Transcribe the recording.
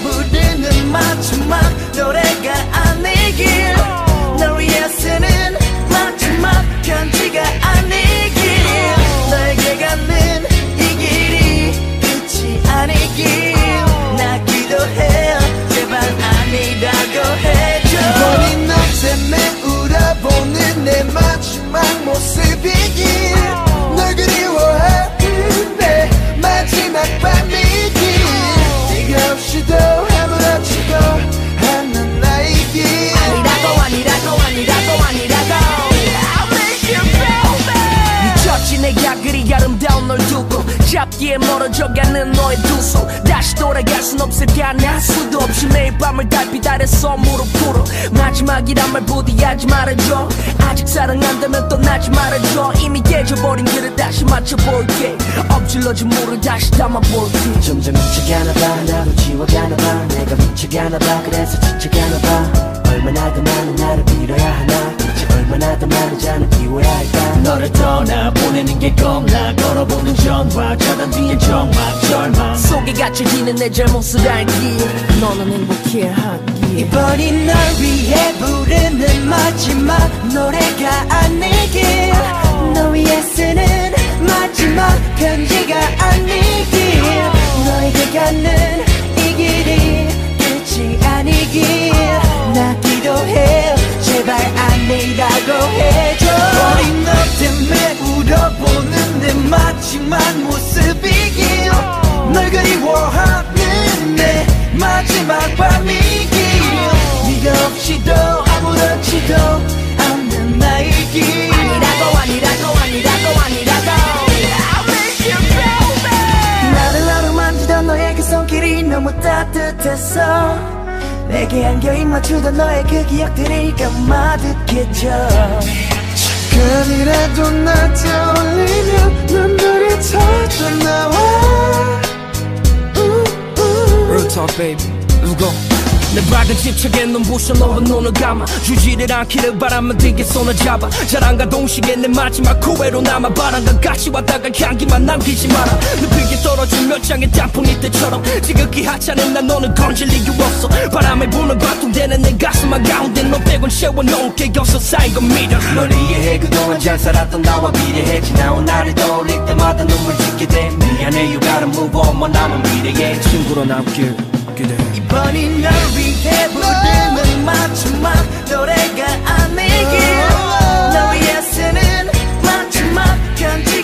부르는 마지막 노래가 아니길 널 위해 쓰는 마지막 편지가 아니길 너에게 가는 이 길이 끝이 아니길 나 기도해 제발 아니라고 해줘 이번이 너 때문에 울어보는 내 마지막 모습이길 널 그리워하는 내 마지막 밤이길 네가 없이도 아무렇지도 않는 나이길 아니라고 아니라고 아니라고 아니라고 I'll make you feel bad 미쳤지 내가 그리 아름다운 널 두고 잡기에 멀어져가는 너의 두 손 다시 돌아갈 순 없을까 날 수도 없이 매일 밤을 달빛 아래서 무릎 꿇어 마지막이란 말 부디 하지 말아줘 아직 사랑한다면 떠나지 말아줘 이미 깨져버린 길을 다시 맞춰볼게 엎질러진 물을 다시 담아볼게 점점 미쳐가나봐 나도 지워가나봐 내가 미쳐가나봐 그래서 지쳐가나봐 얼마나 더 많은 나를 빌어야 하나 이제 얼마나 더 많은 잔을 비워야 할까 너를 떠나보내는 게 겁나 걸어보는 전화 차단 뒤엔 정막 절망 속에 갇혀지는 내 잘못을 알기 너는 행복해야 하기 이번이 널 위해 부르는 마지막 노래가 아니길 너 위해 쓰는 마지막 편지가 아니길 너에게 가는 이 길이 끝이 아니길 나 기도해 제발 아니라고 해줘 어린 너 때문에 울어보는 내 마지막 모습이길 널 그리워하는 내 마지막 밤이길 네가 없이도 아무렇지도 않는 나이길 아니라고 아니라고 아니라고 아니라고 I'll make you feel bad 나를 하루 만지던 너의 그 손길이 너무 따뜻했어 내게 안겨 입맞추던 너의 그 기억들이 까마득해져 잠깐이라도 날 떠올리면 눈물이 터져 나와 Real talk baby, let's go 내 밝은 집착에 눈부셔 너와 눈을 감아 주지를 않기를 바라면 되게 손을 잡아 자랑과 동시에 내 마지막 후회로 남아 바람과 같이 왔다가 향기만 남기지 마라 늪이게 떨어진 몇 장의 단풍이 때처럼 지극히 하찮은 난 너는 건질 이유 없어 바람에 부는 관통되는 내 가슴 한가운데 너 빼곤 채워놓은 게 없어 쌓인 건 믿어 널 이해해 그동안 잘 살았던 나와 비례해 지나온 나를 떠올릴 때마다 눈물 짓게 돼 미안해 you gotta move on 뭐 남은 미래에 친구로 남길 이번이 널 위해 부르는 마지막 노래가 아니길 너 위해 쓰는 마지막 편지